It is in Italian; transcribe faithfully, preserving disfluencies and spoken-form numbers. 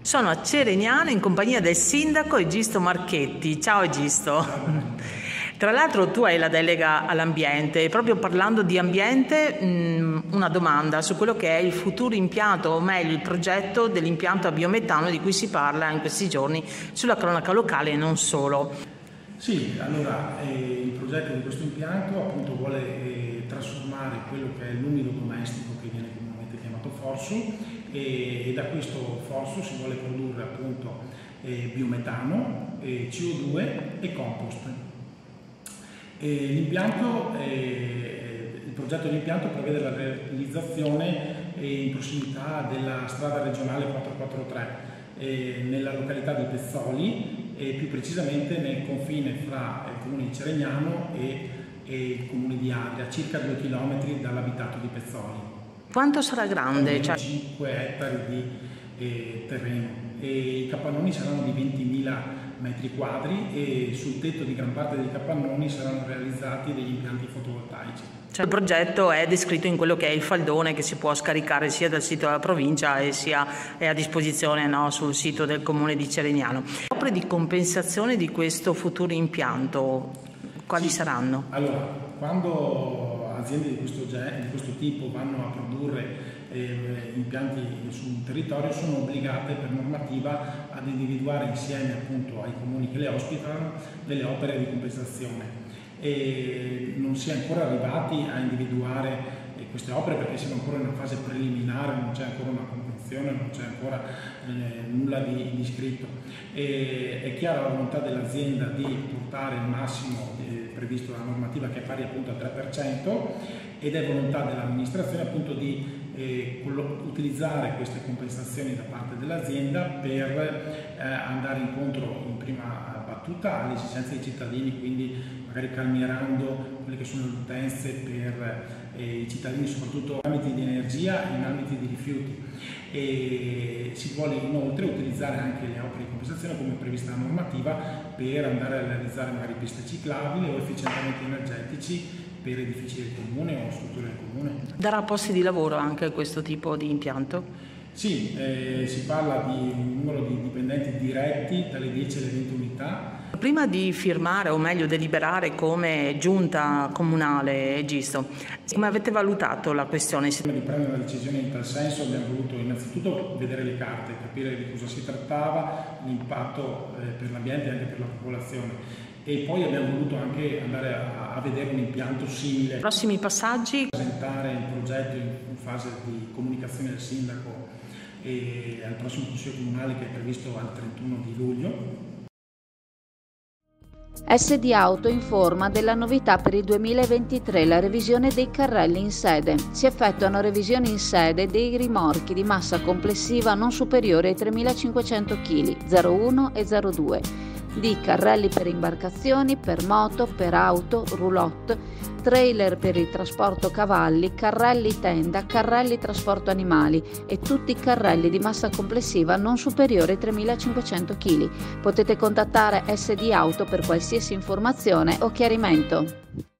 Sono a Ceregnano in compagnia del sindaco Egisto Marchetti. Ciao Egisto. Tra l'altro tu hai la delega all'ambiente e proprio parlando di ambiente mh, una domanda su quello che è il futuro impianto, o meglio il progetto dell'impianto a biometano di cui si parla in questi giorni sulla cronaca locale e non solo. Sì, allora eh, il progetto di questo impianto appunto vuole eh, trasformare quello che è l'umido domestico che viene comunemente chiamato fossu e, e da questo fossu si vuole produrre appunto eh, biometano, eh, C O due e compost. L'impianto, eh, il progetto di impianto prevede la realizzazione eh, in prossimità della strada regionale quattrocentoquarantatré eh, nella località di Pezzoli e più precisamente nel confine fra il comune di Ceregnano e, e il comune di Adria, circa due chilometri dall'abitato di Pezzoli. Quanto sarà grande? Cioè... cinque ettari di eh, terreno e i capannoni saranno di ventimila metri quadri e sul tetto di gran parte dei capannoni saranno realizzati degli impianti fotovoltaici. Cioè, il progetto è descritto in quello che è il faldone che si può scaricare sia dal sito della provincia e sia è a disposizione no, sul sito del comune di Ceregnano. Le opere di compensazione di questo futuro impianto quali sì. saranno? Allora, quando aziende di questo, di questo tipo vanno a produrre eh, impianti su un territorio sono obbligate per normativa ad individuare insieme appunto ai comuni che le ospitano delle opere di compensazione e non si è ancora arrivati a individuare eh, queste opere perché siamo ancora in una fase preliminare, non c'è ancora una convenzione, non c'è ancora eh, nulla di, di scritto. E, è chiara la volontà dell'azienda di portare il massimo eh, previsto dalla normativa che è pari appunto al tre per cento ed è volontà dell'amministrazione appunto di eh, utilizzare queste compensazioni da parte dell'azienda per eh, andare incontro in prima battuta alle esigenze dei cittadini, quindi magari calmierando quelle che sono le utenze per eh, i cittadini, soprattutto in ambiti di energia e in ambiti di rifiuti. E si vuole inoltre utilizzare anche le opere di compensazione come prevista dalla normativa per andare a realizzare magari piste ciclabili o efficientamenti energetici per edifici del comune o strutture del comune. Darà posti di lavoro anche questo tipo di impianto? Sì, eh, si parla di un numero di dipendenti diretti dalle dieci alle venti unità. Prima di firmare o meglio deliberare come giunta comunale Egisto, come avete valutato la questione? Prima di prendere una decisione in tal senso abbiamo voluto innanzitutto vedere le carte, capire di cosa si trattava, l'impatto eh, per l'ambiente e anche per la popolazione. E poi abbiamo voluto anche andare a, a vedere un impianto simile. Prossimi passaggi? Presentare il progetto in, in fase di comunicazione del sindaco e al prossimo consiglio comunale che è previsto al trentuno di luglio. S D Auto informa della novità per il duemilaventitré, la revisione dei carrelli in sede. Si effettuano revisioni in sede dei rimorchi di massa complessiva non superiore ai tremilacinquecento chili, zero uno e zero due, di carrelli per imbarcazioni, per moto, per auto, roulotte, trailer per il trasporto cavalli, carrelli tenda, carrelli trasporto animali e tutti i carrelli di massa complessiva non superiore ai tremilacinquecento chili. Potete contattare S D Auto per qualsiasi informazione o chiarimento.